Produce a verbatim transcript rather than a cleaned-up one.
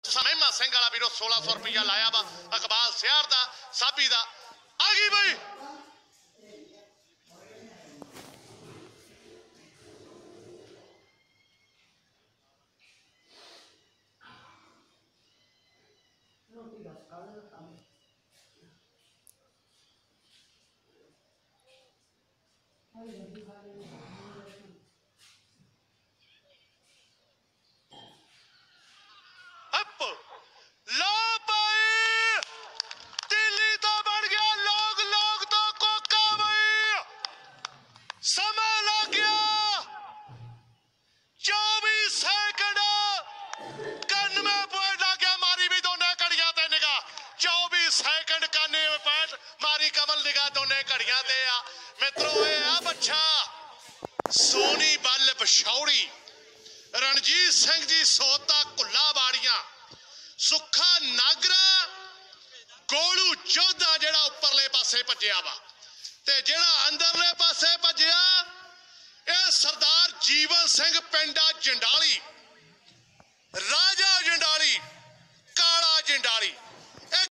महमा सिंह वाला वीरो सोलह सौ रुपया लाया वा इकबाल सियार दा साबी दा आ गई बई सोनी बल पछौड़ी रणजीत सिंह जी सोता कुल्ला बाड़ियां सुखा नागरा गोलू चौधा जेड़ा उपरले पासे भजया वा ते जेड़ा अंदरले पासे भजया